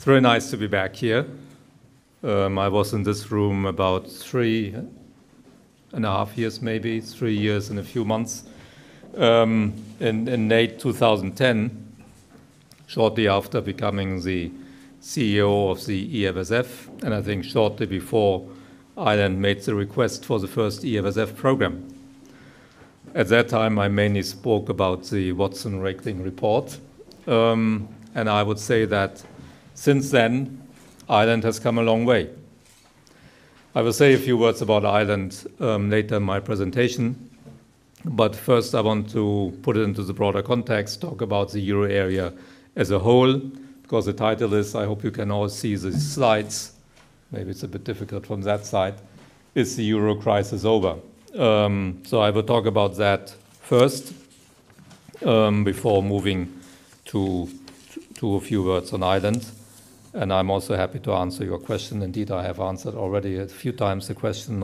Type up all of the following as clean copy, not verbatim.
very nice to be back here. I was in this room about 3.5 years, maybe 3 years and a few months, in late 2010, shortly after becoming the CEO of the EFSF, and I think shortly before Ireland made the request for the first EFSF program. At that time, I mainly spoke about the Watson-Rating report, and I would say that since then, Ireland has come a long way. I will say a few words about Ireland later in my presentation, but first I want to put it into the broader context, talk about the euro area as a whole, because the title is, I hope you can all see the slides, maybe it's a bit difficult from that side, is the euro crisis over? So I will talk about that first before moving to a few words on Ireland. And I'm also happy to answer your question. Indeed, I have answered already a few times the question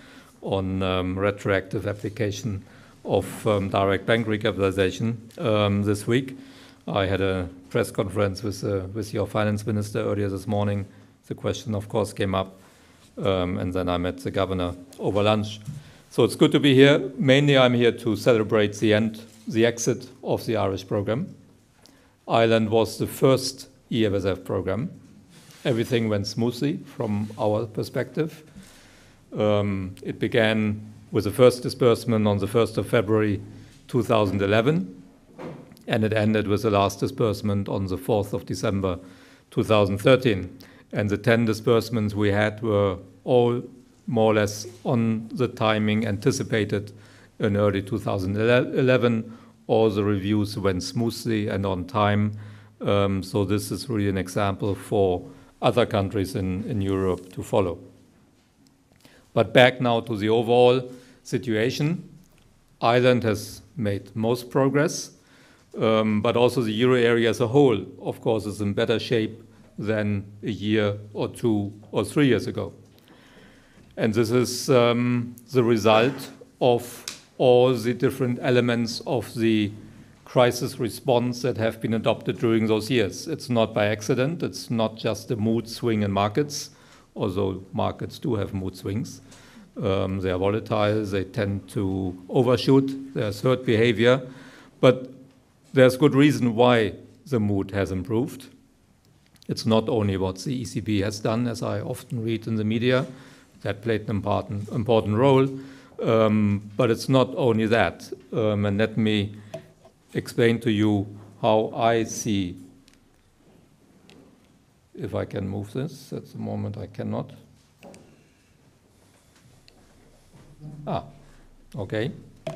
on retroactive application of direct bank recapitalization this week. I had a press conference with your finance minister earlier this morning. The question, of course, came up, and then I met the governor over lunch. So it's good to be here. Mainly, I'm here to celebrate the exit of the Irish program. Ireland was the first EFSF program. Everything went smoothly from our perspective. It began with the first disbursement on the 1st of February 2011, and it ended with the last disbursement on the 4th of December 2013. And the 10 disbursements we had were all more or less on the timing anticipated in early 2011. All the reviews went smoothly and on time. So this is really an example for other countries in Europe to follow. But back now to the overall situation. Ireland has made most progress, but also the euro area as a whole, of course, is in better shape than a year or 2 or 3 years ago. And this is the result of all the different elements of the crisis response that have been adopted during those years. It's not by accident. It's not just a mood swing in markets, although markets do have mood swings. They are volatile. They tend to overshoot. There's herd behavior. But there's good reason why the mood has improved. It's not only what the ECB has done, as I often read in the media. That played an important role. But it's not only that. And let me explain to you how I see, if I can move this. At the moment I cannot. Okay.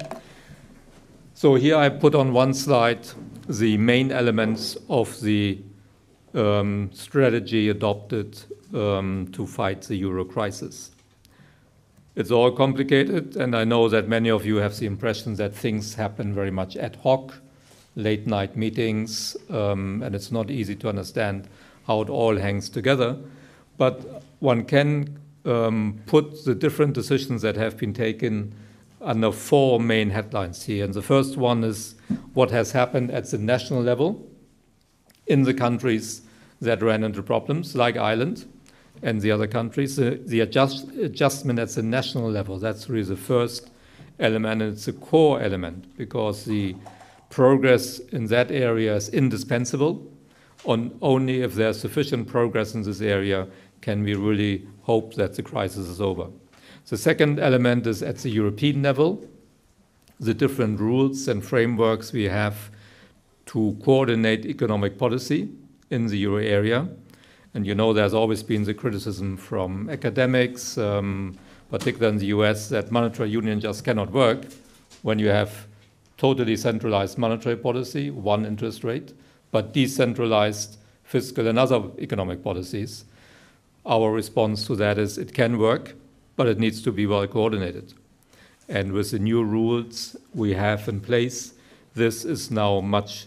So here I put on one slide the main elements of the strategy adopted to fight the euro crisis. It's all complicated, and I know that many of you have the impression that things happen very much ad hoc, late night meetings, and it's not easy to understand how it all hangs together. But one can put the different decisions that have been taken under 4 main headlines here. And the first one is what has happened at the national level in the countries that ran into problems, like Ireland and the other countries. The adjustment at the national level, that's really the first element, and it's a core element, because the progress in that area is indispensable. Only if there's sufficient progress in this area can we really hope that the crisis is over. The second element is at the European level, the different rules and frameworks we have to coordinate economic policy in the euro area. And you know there's always been the criticism from academics, particularly in the US, that monetary union just cannot work when you have totally centralized monetary policy, one interest rate, but decentralized fiscal and other economic policies. Our response to that is it can work, but it needs to be well coordinated. And with the new rules we have in place, this is now much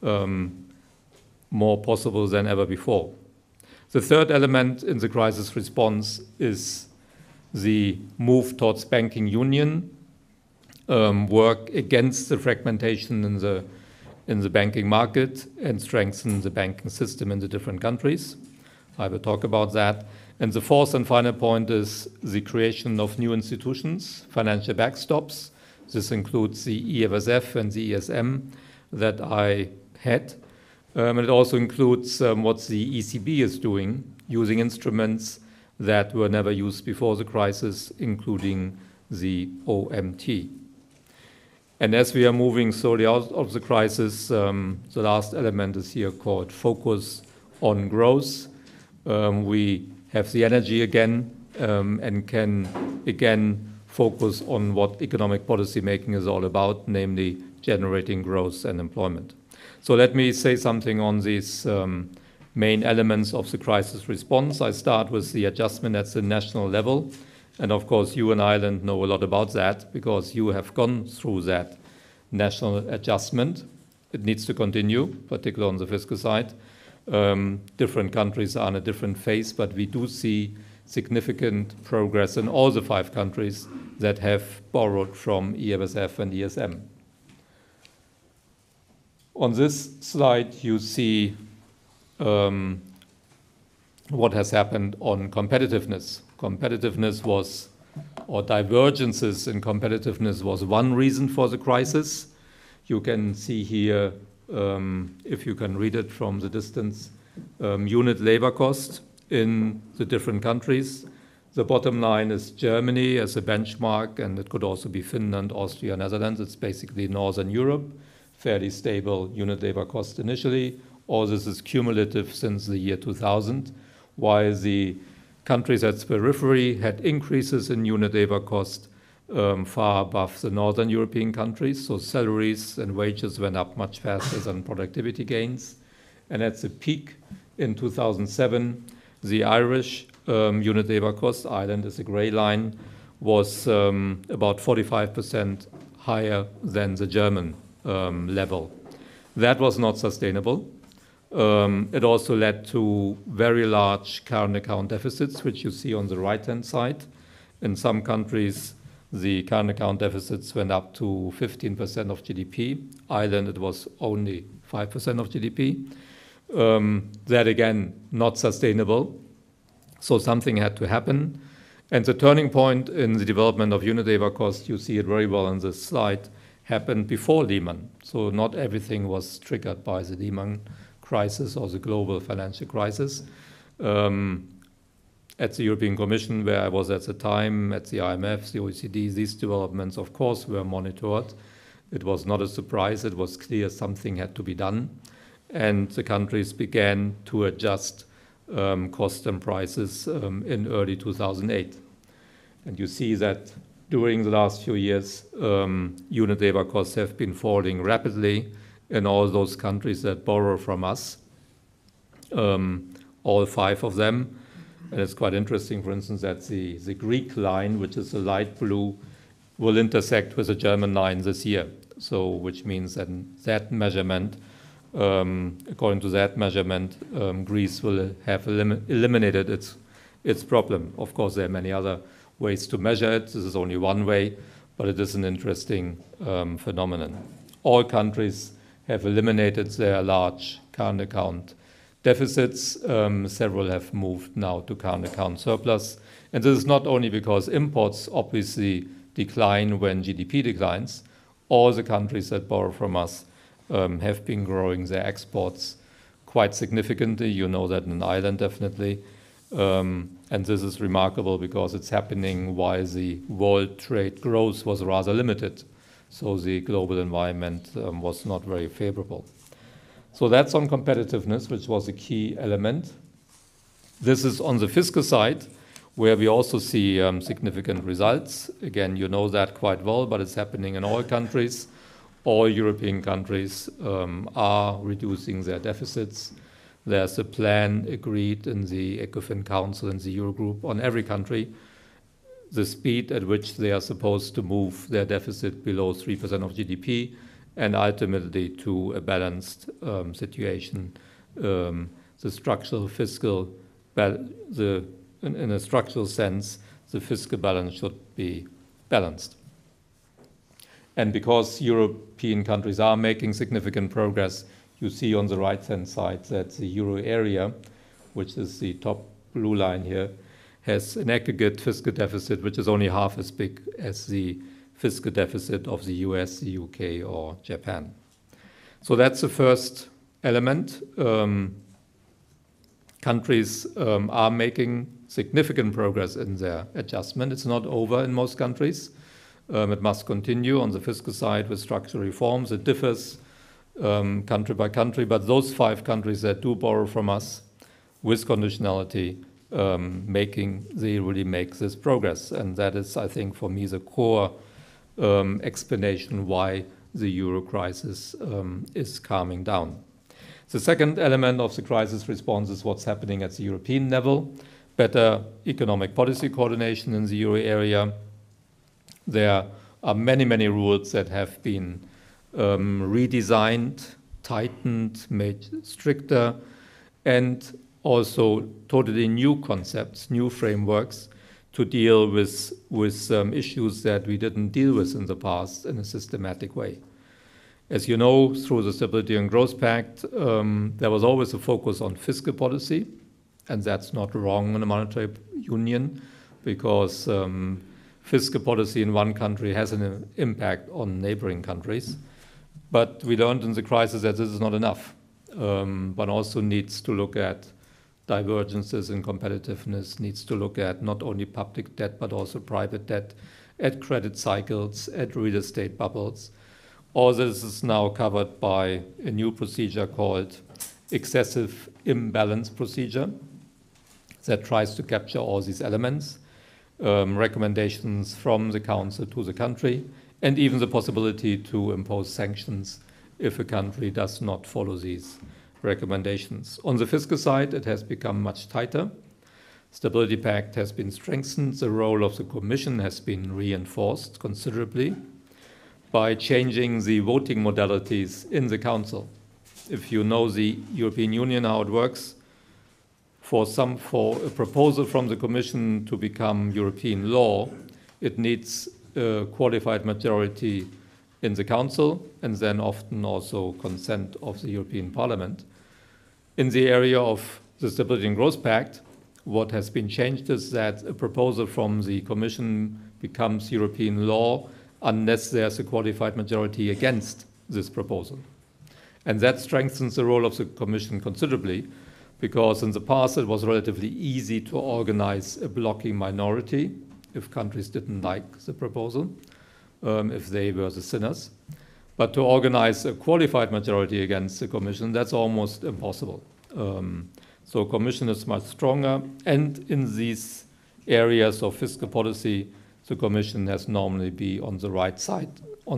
more possible than ever before. The third element in the crisis response is the move towards banking union, work against the fragmentation in the banking market and strengthen the banking system in the different countries. I will talk about that. And the fourth and final point is the creation of new institutions, financial backstops. This includes the EFSF and the ESM that I had. And it also includes what the ECB is doing, using instruments that were never used before the crisis, including the OMT. And as we are moving slowly out of the crisis, the last element is here called focus on growth. We have the energy again and can again focus on what economic policy making is all about, namely generating growth and employment. So let me say something on these main elements of the crisis response. I start with the adjustment at the national level. And of course, you in Ireland know a lot about that because you have gone through that national adjustment. It needs to continue, particularly on the fiscal side. Different countries are in a different phase, but we do see significant progress in all the 5 countries that have borrowed from EFSF and ESM. On this slide, you see what has happened on competitiveness. Competitiveness was, or divergences in competitiveness was one reason for the crisis. You can see here, if you can read it from the distance, unit labor cost in the different countries. The bottom line is Germany as a benchmark, and it could also be Finland, Austria, Netherlands. It's basically Northern Europe, fairly stable unit labor cost initially. All this is cumulative since the year 2000, while the countries at the periphery had increases in unit labor cost far above the Northern European countries. So salaries and wages went up much faster than productivity gains. And at the peak in 2007, the Irish unit labor cost, Ireland is a gray line, was about 45% higher than the German level. That was not sustainable. It also led to very large current account deficits, which you see on the right-hand side. In some countries, the current account deficits went up to 15% of GDP. Ireland, it was only 5% of GDP. That, again, not sustainable. So something had to happen. And the turning point in the development of unit labor cost, you see it very well on this slide, happened before Lehman. So not everything was triggered by the Lehman crisis or the global financial crisis. At the European Commission, where I was at the time, at the IMF, the OECD, these developments, of course, were monitored. It was not a surprise. It was clear something had to be done. And the countries began to adjust costs and prices in early 2008. And you see that during the last few years, unit labor costs have been falling rapidly in all those countries that borrow from us, all 5 of them. And it's quite interesting, for instance, that the Greek line, which is the light blue, will intersect with the German line this year. So, which means that that measurement, according to that measurement, Greece will have eliminated its problem. Of course, there are many other ways to measure it. This is only one way, but it is an interesting phenomenon. All countries have eliminated their large current account deficits. Several have moved now to current account surplus. And this is not only because imports obviously decline when GDP declines. All the countries that borrow from us have been growing their exports quite significantly. You know that in Ireland, definitely. And this is remarkable because it's happening while the world trade growth was rather limited. So the global environment was not very favorable. So that's on competitiveness, which was a key element. This is on the fiscal side, where we also see significant results. Again, you know that quite well, but it's happening in all countries. All European countries are reducing their deficits. There's a plan agreed in the ECOFIN Council and the Eurogroup on every country, the speed at which they are supposed to move their deficit below 3% of GDP, and ultimately to a balanced situation. The structural fiscal, in a structural sense, the fiscal balance should be balanced. And because European countries are making significant progress, you see on the right-hand side that the euro area which is the top blue line here, has an aggregate fiscal deficit which is only half as big as the fiscal deficit of the US, the UK, or Japan. So that's the first element. Countries are making significant progress in their adjustment. It's not over in most countries. It must continue on the fiscal side with structural reforms. It differs country by country, but those 5 countries that do borrow from us with conditionality, they really make this progress. And that is, I think, for me, the core explanation why the euro crisis is calming down. The second element of the crisis response is what's happening at the European level. Better economic policy coordination in the euro area. There are many, many rules that have been redesigned, tightened, made stricter, and also totally new concepts, new frameworks to deal with issues that we didn't deal with in the past in a systematic way. As you know, through the Stability and Growth Pact, there was always a focus on fiscal policy, and that's not wrong in a monetary union, because fiscal policy in one country has an impact on neighboring countries. But we learned in the crisis that this is not enough. One also needs to look at divergences in competitiveness, needs to look at not only public debt, but also private debt, at credit cycles, at real estate bubbles. All this is now covered by a new procedure called excessive imbalance procedure that tries to capture all these elements, recommendations from the Council to the country, and even the possibility to impose sanctions if a country does not follow these recommendations. On the fiscal side, it has become much tighter. Stability Pact has been strengthened. The role of the Commission has been reinforced considerably by changing the voting modalities in the Council. If you know the European Union, how it works, for a proposal from the Commission to become European law, it needs a qualified majority in the Council and then often also consent of the European Parliament. In the area of the Stability and Growth Pact, what has been changed is that a proposal from the Commission becomes European law unless there's a qualified majority against this proposal. And that strengthens the role of the Commission considerably, because in the past it was relatively easy to organize a blocking minority if countries didn't like the proposal, if they were the sinners. But to organize a qualified majority against the Commission, that's almost impossible. So Commission is much stronger, and in these areas of fiscal policy, the Commission has normally been on the right side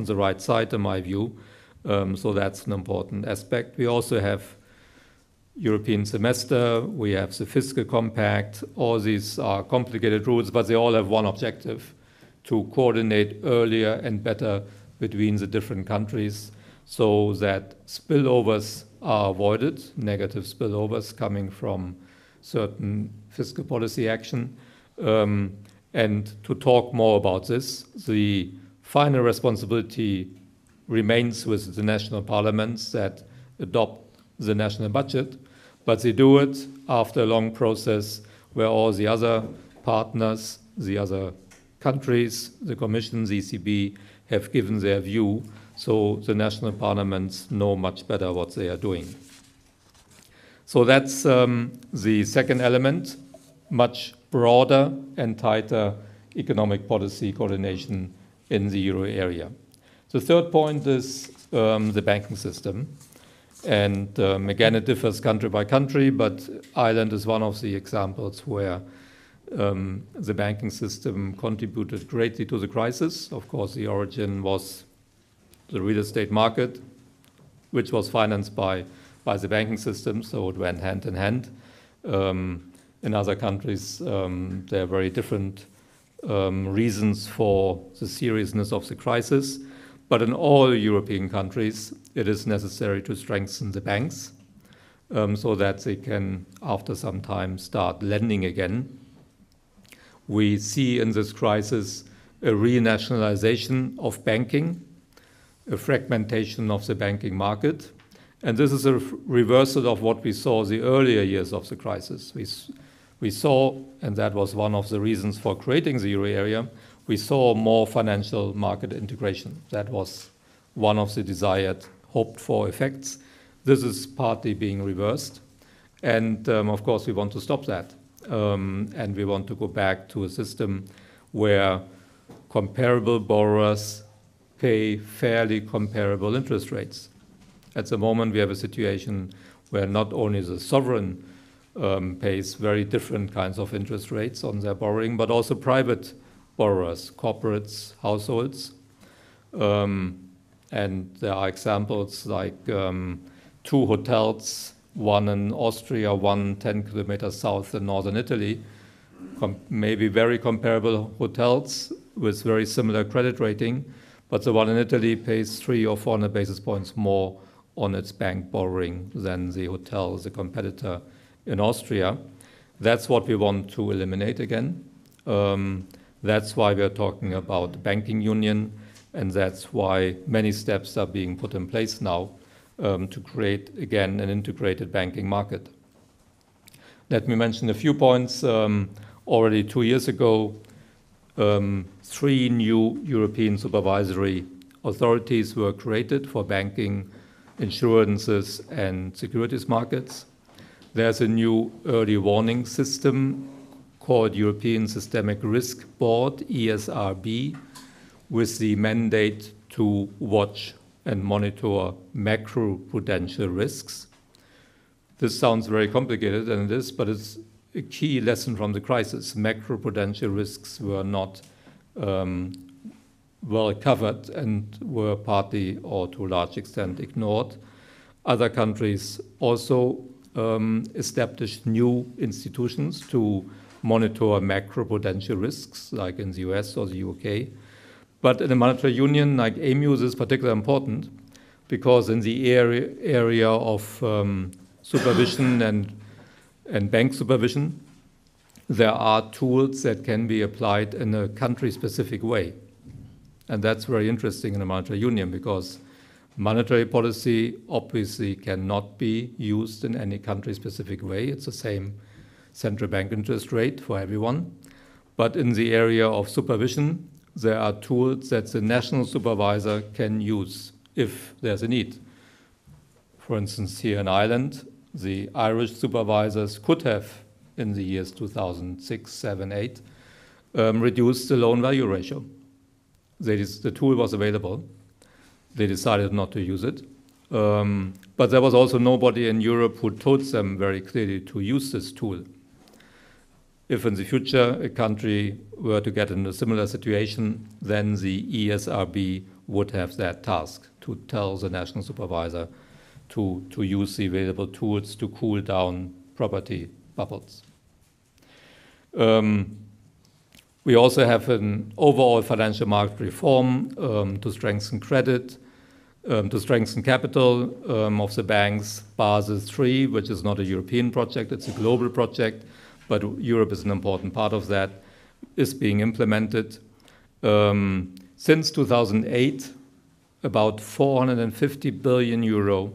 in my view. So that's an important aspect. We also have European semester, we have the fiscal compact. All these are complicated rules, but they all have one objective: to coordinate earlier and better between the different countries so that spillovers are avoided, negative spillovers coming from certain fiscal policy action. And to talk more about this, the final responsibility remains with the national parliaments that adopt the national budget, but they do it after a long process where all the other partners, the other countries, the Commission, the ECB, have given their view, so the national parliaments know much better what they are doing. So that's the second element, much broader and tighter economic policy coordination in the euro area. The third point is the banking system. And again, it differs country by country, but Ireland is one of the examples where the banking system contributed greatly to the crisis. Of course, the origin was the real estate market, which was financed by the banking system, so it went hand in hand. In other countries, there are very different reasons for the seriousness of the crisis. But in all European countries, it is necessary to strengthen the banks so that they can, after some time, start lending again. We see in this crisis a renationalization of banking, a fragmentation of the banking market, And this is a reversal of what we saw the earlier years of the crisis. We saw, and that was one of the reasons for creating the euro area, we saw more financial market integration. That was one of the desired, hoped-for effects. This is partly being reversed. And of course, we want to stop that. And we want to go back to a system where comparable borrowers pay fairly comparable interest rates. At the moment, we have a situation where not only the sovereign pays very different kinds of interest rates on their borrowing, but also private borrowers, corporates, households. And there are examples like 2 hotels, one in Austria, one 10 kilometers south in northern Italy, maybe very comparable hotels with very similar credit rating, but the one in Italy pays 300 or 400 basis points more on its bank borrowing than the hotel, the competitor in Austria. That's what we want to eliminate again. That's why we are talking about banking union, and that's why many steps are being put in place now to create, again, an integrated banking market. Let me mention a few points. Already 2 years ago, 3 new European supervisory authorities were created for banking, insurances, and securities markets. There's a new early warning system called European Systemic Risk Board, ESRB, with the mandate to watch and monitor macroprudential risks. This sounds very complicated, and it is, but it's a key lesson from the crisis. Macroprudential risks were not well covered and were partly or to a large extent ignored. Other countries also established new institutions to monitor macroprudential risks, like in the US or the UK. But in a monetary union like EMU, this is particularly important because in the area of supervision and bank supervision, there are tools that can be applied in a country-specific way. And that's very interesting in a monetary union because monetary policy obviously cannot be used in any country-specific way. It's the same central bank interest rate for everyone. But in the area of supervision, there are tools that the national supervisor can use if there's a need. For instance, here in Ireland, the Irish supervisors could have, in the years 2006, 7, 8, reduced the loan value ratio. The tool was available. They decided not to use it. But there was also nobody in Europe who told them very clearly to use this tool. If in the future a country were to get in a similar situation, then the ESRB would have that task to tell the national supervisor to use the available tools to cool down property bubbles. We also have an overall financial market reform to strengthen credit, to strengthen capital of the banks. Basel III, which is not a European project, it's a global project, but Europe is an important part of that, is being implemented. Since 2008, about 450 billion euro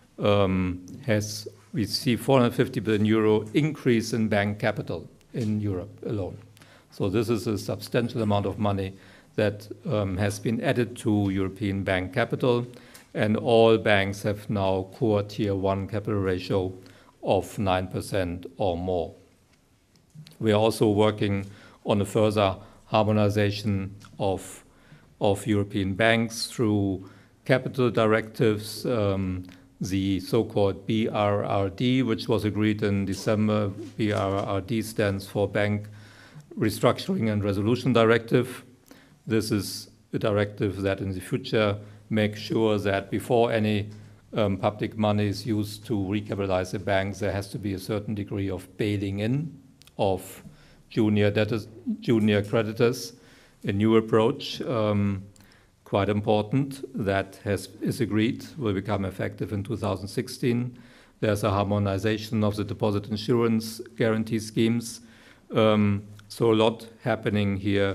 we see 450 billion euro increase in bank capital in Europe alone. So this is a substantial amount of money that has been added to European bank capital, and all banks have now core tier 1 capital ratio of 9% or more. We are also working on a further harmonization of European banks through capital directives, the so-called BRRD, which was agreed in December. BRRD stands for Bank Restructuring and Resolution Directive. This is a directive that in the future makes sure that before any public money is used to recapitalize the banks, there has to be a certain degree of bailing in of junior debtors, junior creditors. A new approach, quite important, that is agreed, will become effective in 2016. There's a harmonization of the deposit insurance guarantee schemes. So a lot happening here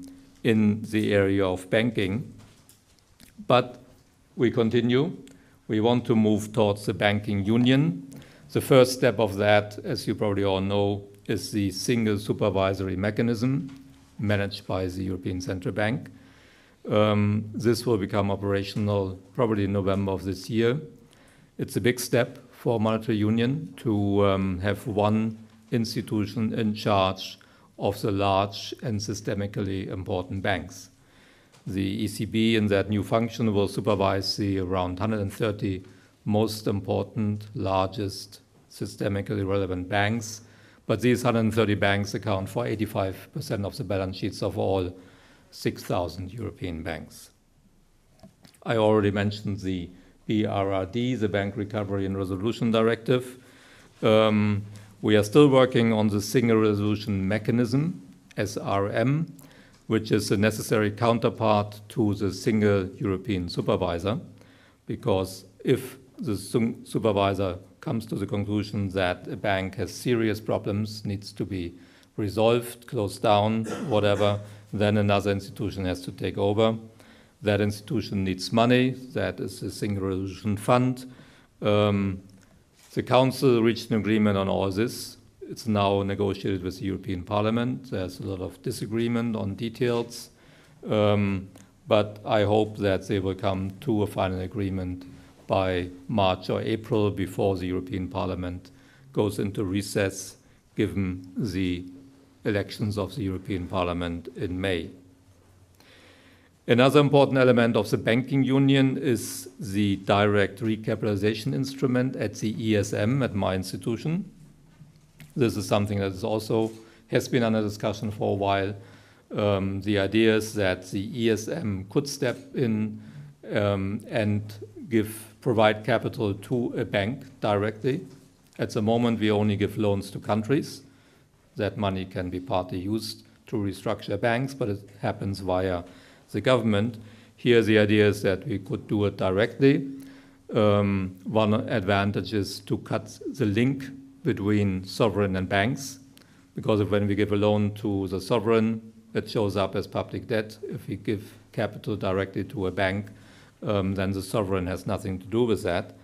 in the area of banking. But we continue. we want to move towards the banking union. The first step of that, as you probably all know, is the single supervisory mechanism managed by the European Central Bank. This will become operational probably in November of this year. It's a big step for monetary union to have one institution in charge of the large and systemically important banks. The ECB in that new function will supervise the around 130 most important, largest, systemically relevant banks. But these 130 banks account for 85% of the balance sheets of all 6,000 European banks. I already mentioned the BRRD, the Bank Recovery and Resolution Directive. We are still working on the Single Resolution Mechanism, SRM, which is a necessary counterpart to the single European supervisor, because if the supervisor comes to the conclusion that a bank has serious problems, needs to be resolved, closed down, whatever, then another institution has to take over. That institution needs money, that is the Single Resolution Fund. The Council reached an agreement on all this. It's now negotiated with the European Parliament. There's a lot of disagreement on details, but I hope that they will come to a final agreement by March or April before the European Parliament goes into recess, given the elections of the European Parliament in May. Another important element of the banking union is the direct recapitalization instrument at the ESM, at my institution. This is something that is also has been under discussion for a while. The idea is that the ESM could step in and provide capital to a bank directly. At the moment, we only give loans to countries. That money can be partly used to restructure banks, but it happens via the government. Here, the idea is that we could do it directly. One advantage is to cut the link between sovereign and banks, because when we give a loan to the sovereign, it shows up as public debt. If we give capital directly to a bank, then the sovereign has nothing to do with that.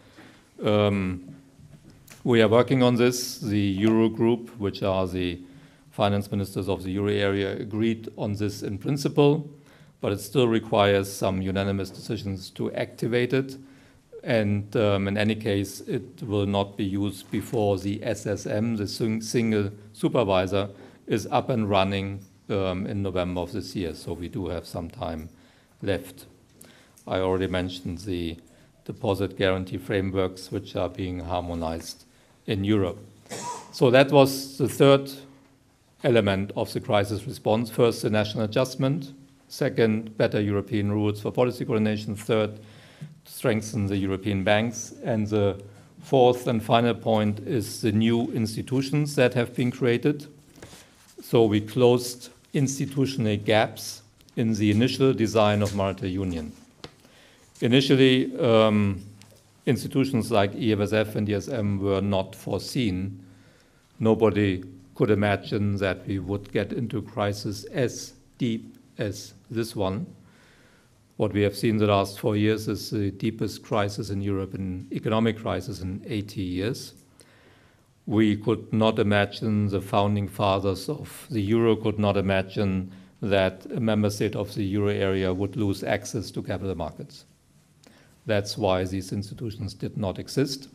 We are working on this. The Eurogroup, which are the finance ministers of the euro area, agreed on this in principle, but it still requires some unanimous decisions to activate it. And in any case, it will not be used before the SSM, the single supervisor, is up and running in November of this year. So we do have some time left. I already mentioned the deposit guarantee frameworks, which are being harmonized in Europe. So that was the third element of the crisis response. First, the national adjustment. Second, better European rules for policy coordination. Third, strengthen the European banks. And the fourth and final point is the new institutions that have been created. So we closed institutional gaps in the initial design of monetary union. Initially, institutions like EFSF and ESM were not foreseen. Nobody could imagine that we would get into crisis as deep as this one. What we have seen the last 4 years is the deepest crisis in Europe, an economic crisis in 80 years. We could not imagine, the founding fathers of the euro could not imagine that a member state of the euro area would lose access to capital markets. That's why these institutions did not exist.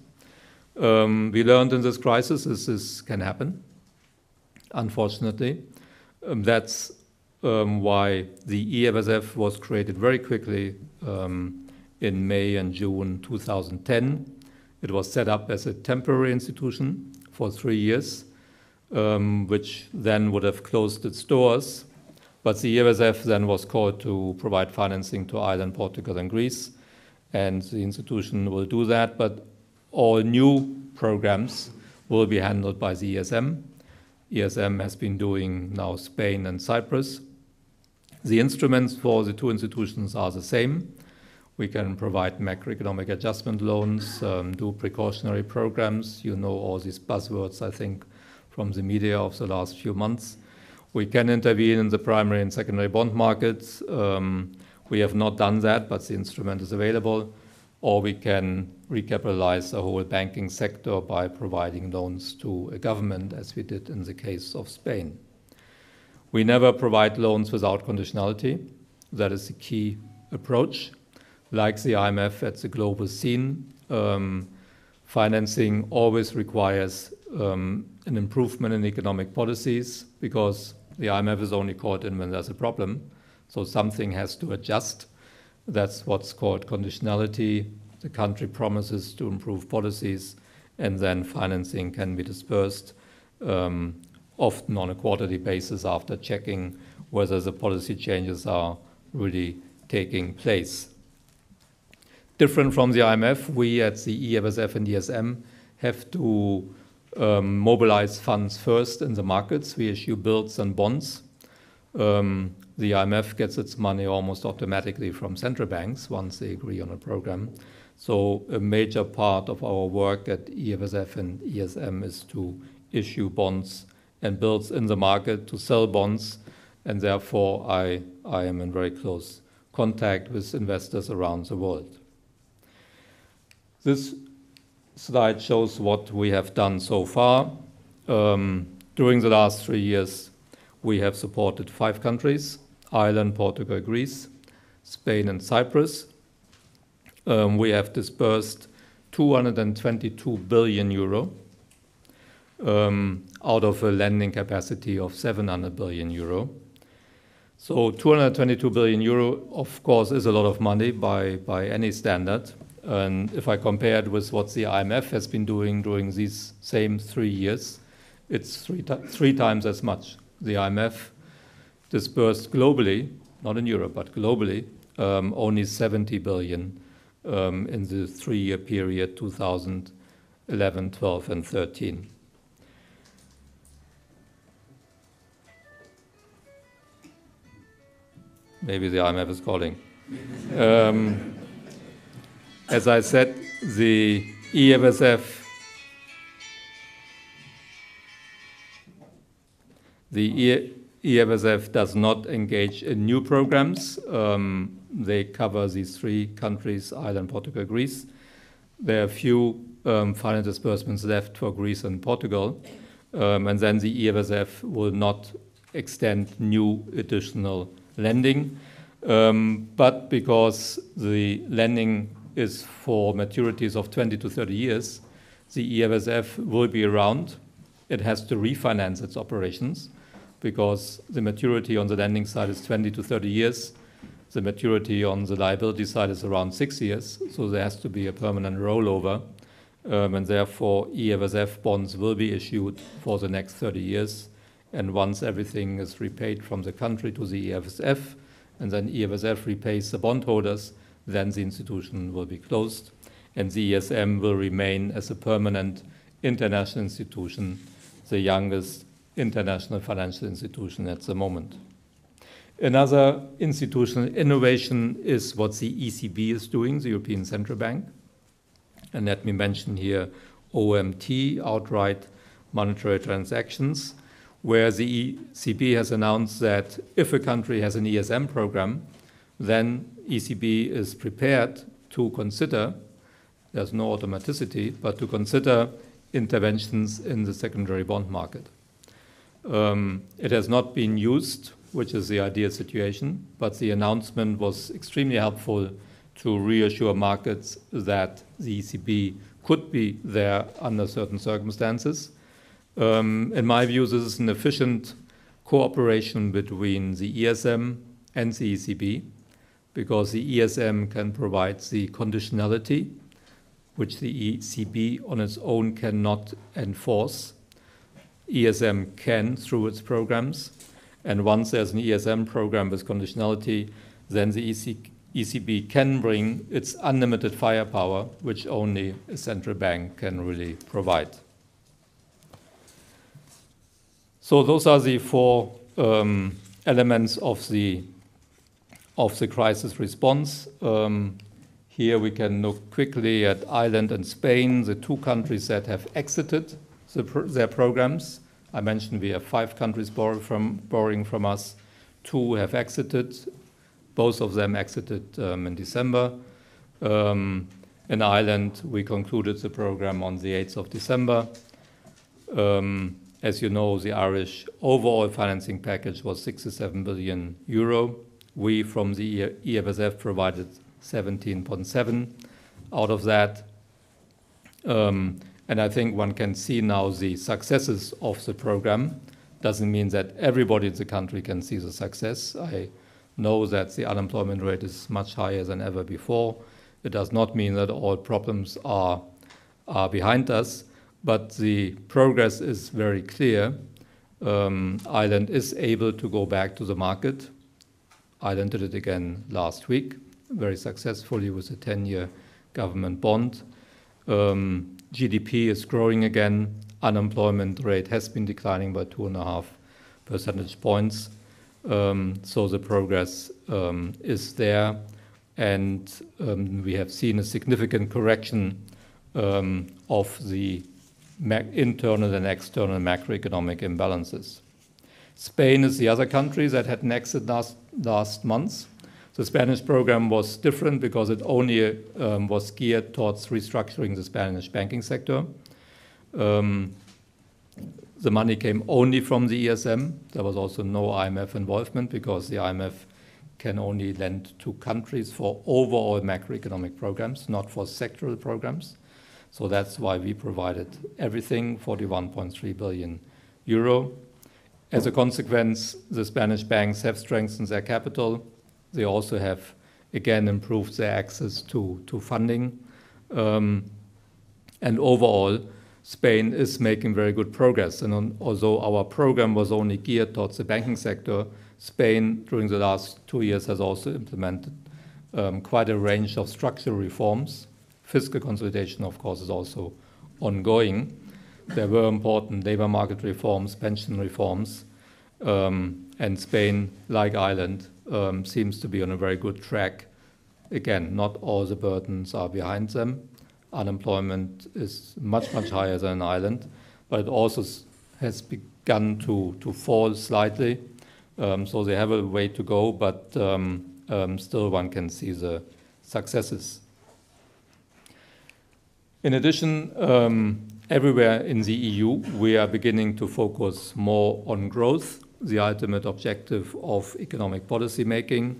We learned in this crisis this can happen, unfortunately. That's why the EFSF was created very quickly in May and June 2010. It was set up as a temporary institution for 3 years, which then would have closed its doors. But the EFSF then was called to provide financing to Ireland, Portugal, and Greece. And the institution will do that, but all new programs will be handled by the ESM. ESM has been doing now Spain and Cyprus. The instruments for the two institutions are the same. We can provide macroeconomic adjustment loans, do precautionary programs. You know all these buzzwords, I think, from the media of the last few months. We can intervene in the primary and secondary bond markets. We have not done that, but the instrument is available. or we can recapitalize the whole banking sector by providing loans to a government, as we did in the case of Spain. We never provide loans without conditionality. That is the key approach. Like the IMF at the global scene, financing always requires an improvement in economic policies, because the IMF is only called in when there's a problem. So something has to adjust. That's what's called conditionality. The country promises to improve policies, and then financing can be dispersed, often on a quarterly basis after checking whether the policy changes are really taking place. Different from the IMF, we at the EFSF and ESM have to mobilize funds first in the markets. We issue bills and bonds. The IMF gets its money almost automatically from central banks once they agree on a program. So a major part of our work at EFSF and ESM is to issue bonds and bills in the market, to sell bonds, and therefore I am in very close contact with investors around the world. This slide shows what we have done so far. During the last 3 years, we have supported 5 countries: Ireland, Portugal, Greece, Spain, and Cyprus. We have disbursed 222 billion euro out of a lending capacity of 700 billion euro. So 222 billion euro, of course, is a lot of money by any standard. And if I compare it with what the IMF has been doing during these same 3 years, it's three times as much. The IMF disbursed globally, not in Europe, but globally, only 70 billion in the 3-year period, 2011, 12, and 13. Maybe the IMF is calling. As I said, the EFSF, EFSF does not engage in new programs. They cover these 3 countries, Ireland, Portugal, Greece. There are few final disbursements left for Greece and Portugal. And then the EFSF will not extend new additional lending. But because the lending is for maturities of 20 to 30 years, the EFSF will be around. It has to refinance its operations because the maturity on the lending side is 20 to 30 years. The maturity on the liability side is around 6 years, so there has to be a permanent rollover. And therefore, EFSF bonds will be issued for the next 30 years. And once everything is repaid from the country to the EFSF, and then EFSF repays the bondholders, then the institution will be closed, and the ESM will remain as a permanent international institution, the youngest international financial institution at the moment. Another institutional innovation is what the ECB is doing, the European Central Bank. And let me mention here OMT, outright monetary transactions, where the ECB has announced that if a country has an ESM program, then ECB is prepared to consider, there's no automaticity, but to consider interventions in the secondary bond market. It has not been used, which is the ideal situation, but the announcement was extremely helpful to reassure markets that the ECB could be there under certain circumstances. In my view, this is an efficient cooperation between the ESM and the ECB, because the ESM can provide the conditionality, which the ECB on its own cannot enforce. ESM can through its programs, and once there's an ESM program with conditionality, then the ECB can bring its unlimited firepower, which only a central bank can really provide. So those are the 4 elements of the crisis response. Here we can look quickly at Ireland and Spain, the 2 countries that have exited their programs. I mentioned we have 5 countries borrowing from us. 2 have exited. Both of them exited in December. In Ireland, we concluded the program on the 8th of December. As you know, the Irish overall financing package was 67 billion euro. We, from the EFSF, provided 17.7 out of that. And I think one can see now the successes of the program. Doesn't mean that everybody in the country can see the success. I know that the unemployment rate is much higher than ever before. It does not mean that all problems are behind us, but the progress is very clear. Ireland is able to go back to the market. Ireland did it again last week, very successfully with a 10-year government bond. GDP is growing again. Unemployment rate has been declining by 2.5 percentage points. So the progress is there. And we have seen a significant correction of the internal and external macroeconomic imbalances. Spain is the other country that had an exit last month. The Spanish program was different because it only was geared towards restructuring the Spanish banking sector. The money came only from the ESM. There was also no IMF involvement because the IMF can only lend to countries for overall macroeconomic programs, not for sectoral programs. So that's why we provided everything, 41.3 billion euro. As a consequence, the Spanish banks have strengthened their capital. They also have, again, improved their access to funding. And overall, Spain is making very good progress. And although our program was only geared towards the banking sector, Spain, during the last 2 years, has also implemented quite a range of structural reforms. Fiscal consolidation, of course, is also ongoing. There were important labor market reforms, pension reforms, and Spain, like Ireland, seems to be on a very good track. Again, not all the burdens are behind them. Unemployment is much, much higher than in Ireland, but it also has begun to fall slightly. So they have a way to go, but still one can see the successes. In addition, everywhere in the EU, we are beginning to focus more on growth, the ultimate objective of economic policy making.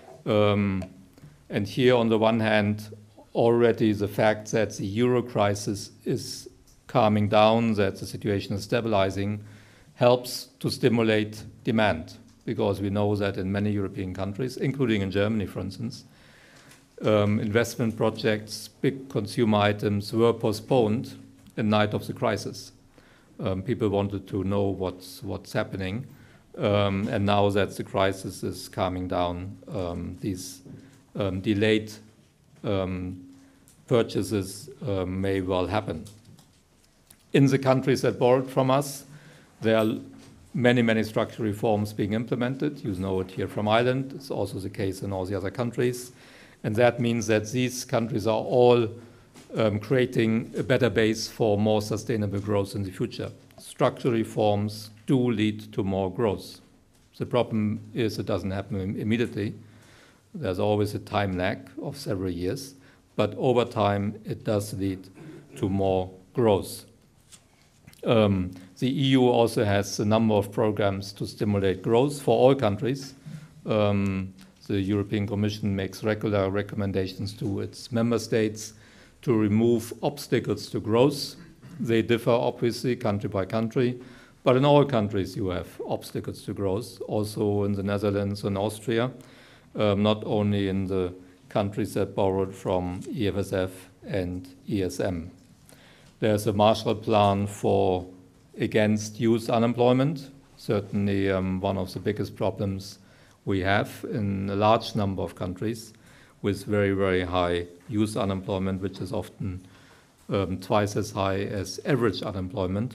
And here, on the one hand, already the fact that the euro crisis is calming down, that the situation is stabilizing, helps to stimulate demand, because we know that in many European countries, including in Germany, for instance, investment projects, big consumer items were postponed in light of the crisis. People wanted to know what's happening. And now that the crisis is calming down, these delayed purchases may well happen. In the countries that borrowed from us, there are many, many structural reforms being implemented. You know it here from Ireland. It's also the case in all the other countries. And that means that these countries are all creating a better base for more sustainable growth in the future. Structural reforms do lead to more growth. The problem is it doesn't happen immediately. There's always a time lag of several years, but over time it does lead to more growth. The EU also has a number of programs to stimulate growth for all countries. The European Commission makes regular recommendations to its member states to remove obstacles to growth. They differ, obviously, country by country, but in all countries you have obstacles to growth, also in the Netherlands and Austria, not only in the countries that borrowed from EFSF and ESM. There's a Marshall Plan against youth unemployment, certainly one of the biggest problems we have in a large number of countries, with very, very high youth unemployment, which is often twice as high as average unemployment,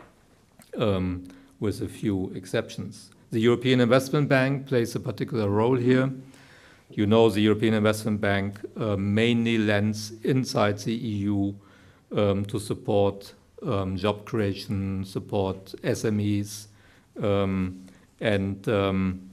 with a few exceptions. The European Investment Bank plays a particular role here. You know, the European Investment Bank mainly lends inside the EU to support job creation, support SMEs, and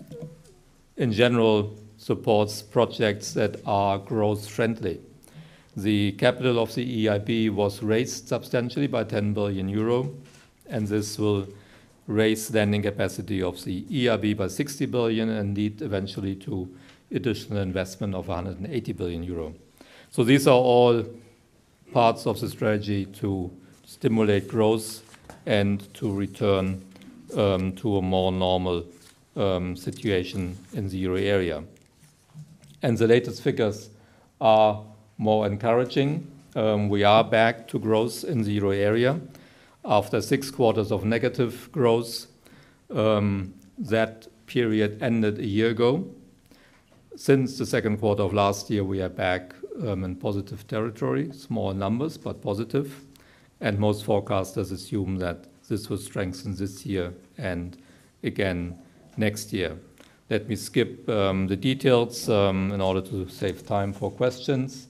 in general supports projects that are growth friendly. The capital of the EIB was raised substantially by 10 billion euro, and this will raise lending capacity of the EIB by 60 billion and lead eventually to additional investment of 180 billion euro. So these are all parts of the strategy to stimulate growth and to return to a more normal situation in the euro area. And the latest figures are more encouraging. We are back to growth in the euro area after 6 quarters of negative growth. That period ended a year ago. Since the second quarter of last year, we are back in positive territory, small numbers, but positive. And most forecasters assume that this will strengthen this year and again next year. Let me skip the details in order to save time for questions.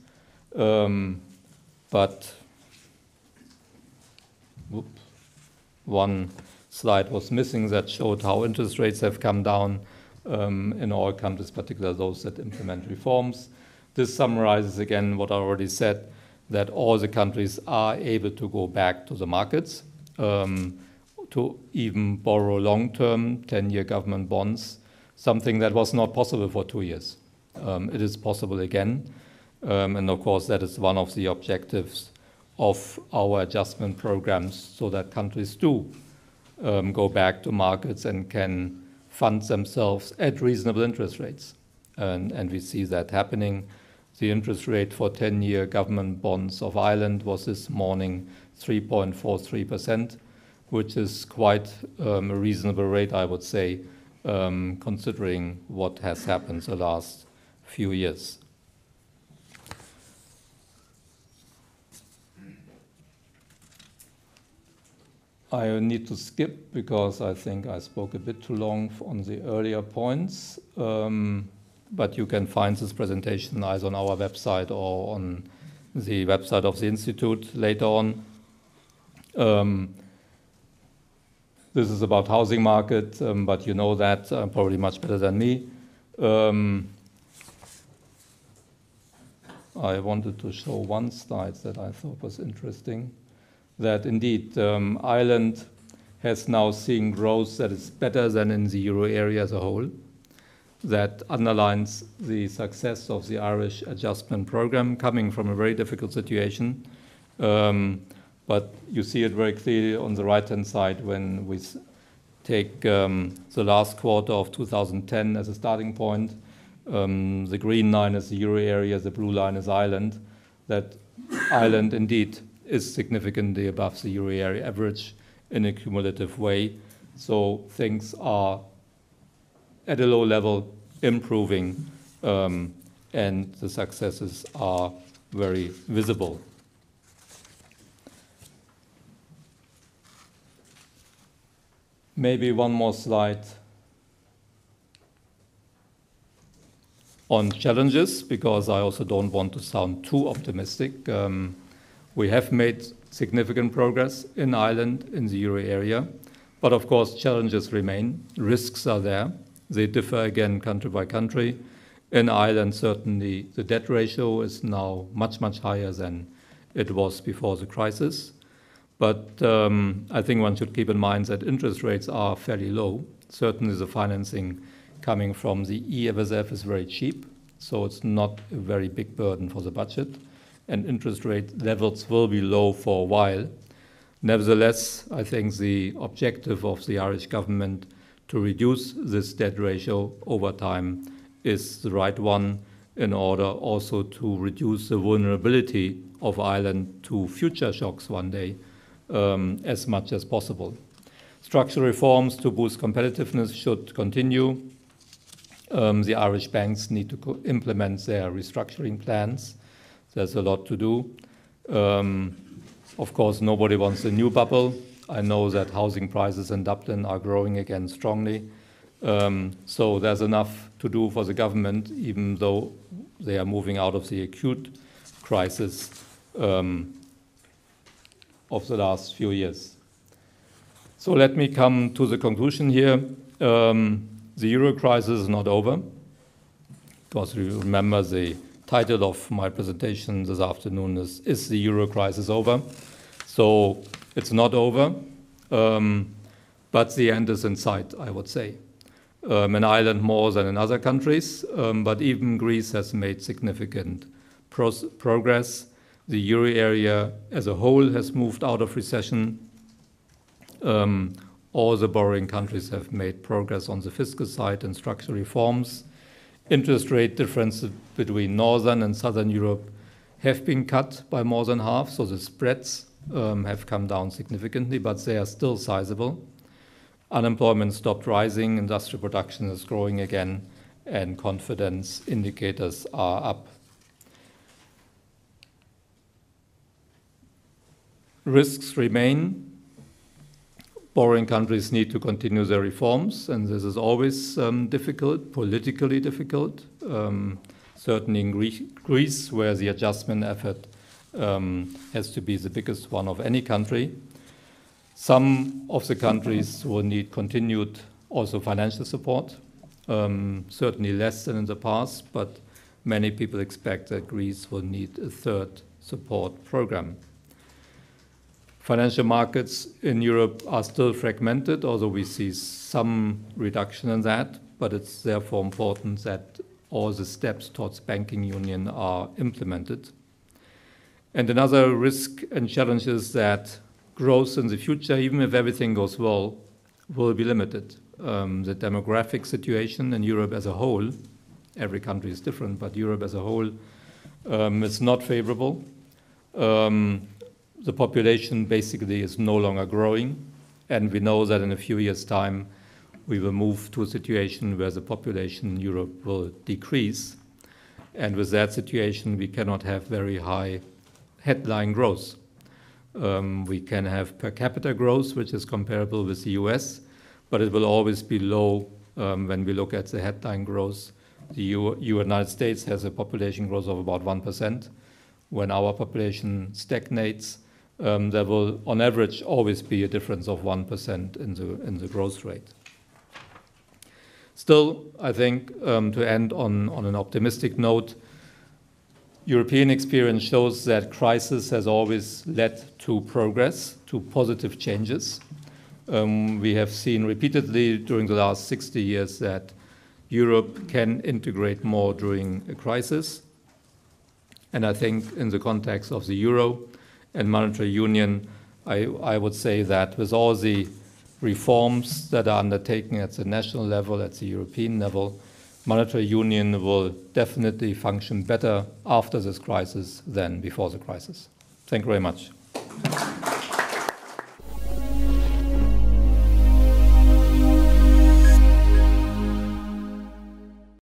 But one slide was missing that showed how interest rates have come down in all countries, particularly those that implement reforms. This summarizes again what I already said, that all the countries are able to go back to the markets, to even borrow long-term 10-year government bonds, something that was not possible for 2 years. It is possible again. And of course, that is one of the objectives of our adjustment programs, so that countries do go back to markets and can fund themselves at reasonable interest rates. And we see that happening. The interest rate for 10-year government bonds of Ireland was this morning 3.43%, which is quite a reasonable rate, I would say, considering what has happened the last few years. I need to skip because I think I spoke a bit too long on the earlier points, but you can find this presentation either on our website or on the website of the Institute later on. This is about housing market, but you know that probably much better than me. I wanted to show one slide that I thought was interesting, that indeed Ireland has now seen growth that is better than in the euro area as a whole. That underlines the success of the Irish adjustment program, coming from a very difficult situation. But you see it very clearly on the right-hand side when we take the last quarter of 2010 as a starting point. The green line is the euro area, the blue line is Ireland. That Ireland indeed is significantly above the euro area average in a cumulative way. So things are at a low level improving, and the successes are very visible. Maybe one more slide on challenges, because I also don't want to sound too optimistic. We have made significant progress in Ireland, in the euro area, but of course challenges remain. Risks are there. They differ again country by country. In Ireland, certainly the debt ratio is now much, much higher than it was before the crisis. But I think one should keep in mind that interest rates are fairly low. Certainly the financing coming from the EFSF is very cheap, so it's not a very big burden for the budget. And interest rate levels will be low for a while. Nevertheless, I think the objective of the Irish government to reduce this debt ratio over time is the right one, in order also to reduce the vulnerability of Ireland to future shocks one day as much as possible. Structural reforms to boost competitiveness should continue. The Irish banks need to implement their restructuring plans. There's a lot to do. Of course, nobody wants a new bubble. I know that housing prices in Dublin are growing again strongly. So there's enough to do for the government, even though they are moving out of the acute crisis of the last few years. So let me come to the conclusion here. The euro crisis is not over. Because you remember the title of my presentation this afternoon is the Euro crisis over? So it's not over, but the end is in sight, I would say. In Ireland more than in other countries, but even Greece has made significant progress. The euro area as a whole has moved out of recession. All the borrowing countries have made progress on the fiscal side and structural reforms. Interest rate differences between Northern and Southern Europe have been cut by more than half, so the spreads have come down significantly, but they are still sizable. Unemployment stopped rising, industrial production is growing again, and confidence indicators are up. Risks remain. Borrowing countries need to continue their reforms, and this is always difficult, politically difficult. Certainly in Greece, where the adjustment effort has to be the biggest one of any country. Some of the countries will need continued also financial support, certainly less than in the past, but many people expect that Greece will need a third support program. Financial markets in Europe are still fragmented, although we see some reduction in that, but it's therefore important that all the steps towards banking union are implemented. And another risk and challenge is that growth in the future, even if everything goes well, will be limited. The demographic situation in Europe as a whole, every country is different, but Europe as a whole is not favorable. The population basically is no longer growing, and we know that in a few years' time we will move to a situation where the population in Europe will decrease. And with that situation, we cannot have very high headline growth. We can have per capita growth, which is comparable with the US, but it will always be low when we look at the headline growth. The United States has a population growth of about 1%. When our population stagnates, there will, on average, always be a difference of 1% in the growth rate. Still, I think, to end on an optimistic note, European experience shows that crisis has always led to progress, to positive changes. We have seen repeatedly during the last 60 years that Europe can integrate more during a crisis. And I think in the context of the euro and monetary union, I would say that with all the reforms that are undertaken at the national level, at the European level, monetary union will definitely function better after this crisis than before the crisis. Thank you very much.